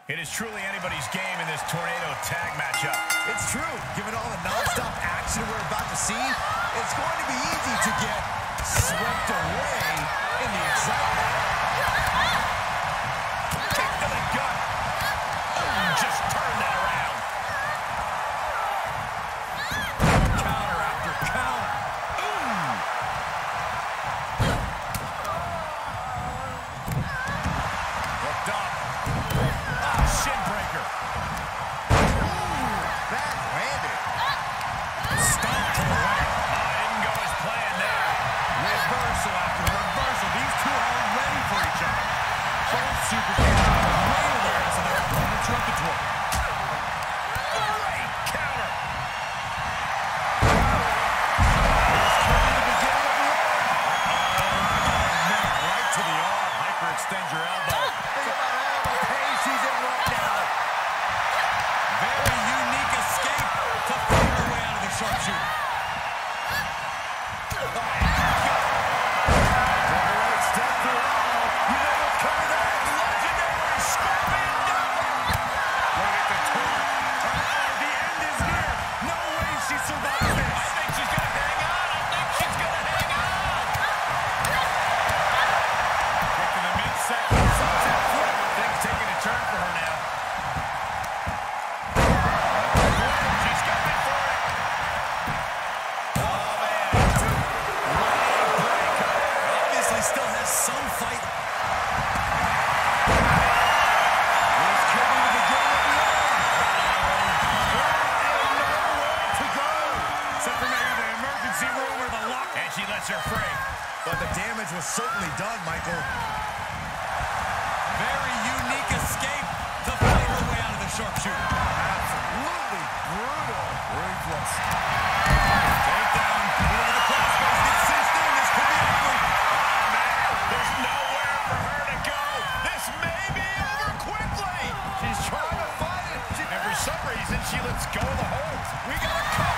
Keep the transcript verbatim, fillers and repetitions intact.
It is truly anybody's game in this tornado tag matchup. It's true. Given all the nonstop action we're about to see, it's going to be easy to get swept away in the excitement. Kick to the gut. Oh, just turn that around. Counter after counter. Ooh. Hooked up. Oh, shin breaker. Ooh, backhanded. Stomp to the right. Oh, didn't go as planned there. Reversal after reversal. These two are ready for each other. Both superstars have great awareness of their opponent's repertoire. Great counter. Right to the arm. Hyperextend your elbow. Think about all the pain she's in right now. Very unique escape to fight her way out of the sharpshooter. She lets her free. But the damage was certainly done, Michael. Very unique escape to fight her way out of the sharpshooter. Absolutely brutal. Ruthless. Takedown. Into the crossface. Gets cinched in. This could be ugly. Oh, man. There's nowhere for her to go. This may be over quickly. She's trying to fight it. She, and for some reason, she lets go of the hold. We got a